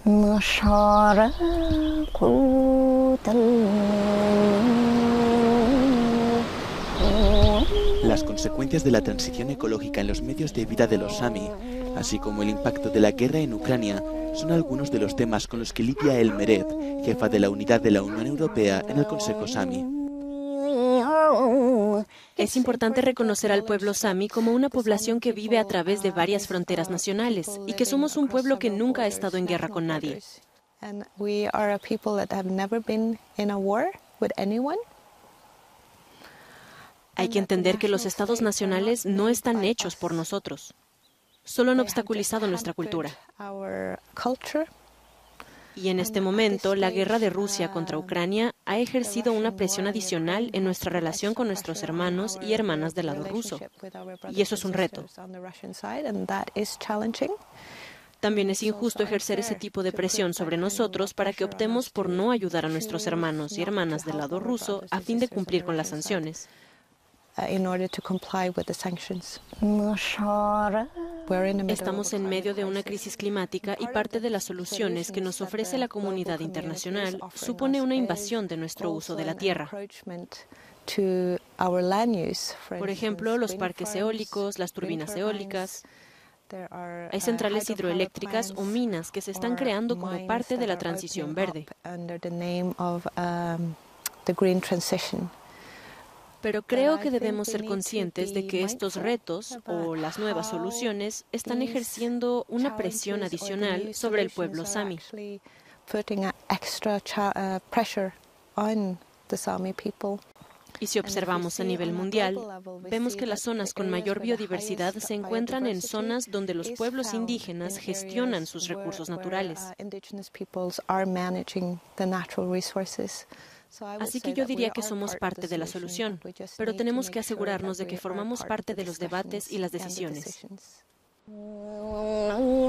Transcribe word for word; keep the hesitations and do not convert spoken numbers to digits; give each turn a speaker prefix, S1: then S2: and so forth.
S1: Las consecuencias de la transición ecológica en los medios de vida de los Sami, así como el impacto de la guerra en Ucrania, son algunos de los temas con los que lidia Elmeret, jefa de la unidad de la Unión Europea en el Consejo Sami.
S2: Es importante reconocer al pueblo Sami como una población que vive a través de varias fronteras nacionales y que somos un pueblo que nunca ha estado en guerra con nadie. Hay que entender que los estados nacionales no están hechos por nosotros. Solo han obstaculizado nuestra cultura. Y en este momento, la guerra de Rusia contra Ucrania ha ejercido una presión adicional en nuestra relación con nuestros hermanos y hermanas del lado ruso. Y eso es un reto. También es injusto ejercer ese tipo de presión sobre nosotros para que optemos por no ayudar a nuestros hermanos y hermanas del lado ruso a fin de cumplir con las sanciones. Estamos en medio de una crisis climática y parte de las soluciones que nos ofrece la comunidad internacional supone una invasión de nuestro uso de la tierra. Por ejemplo, los parques eólicos, las turbinas eólicas. Hay centrales hidroeléctricas o minas que se están creando como parte de la transición verde. Pero creo que debemos ser conscientes de que estos retos o las nuevas soluciones están ejerciendo una presión adicional sobre el pueblo Sami. Y si observamos a nivel mundial, vemos que las zonas con mayor biodiversidad se encuentran en zonas donde los pueblos indígenas gestionan sus recursos naturales. Así que yo diría que somos parte de la solución, pero tenemos que asegurarnos de que formamos parte de los debates y las decisiones.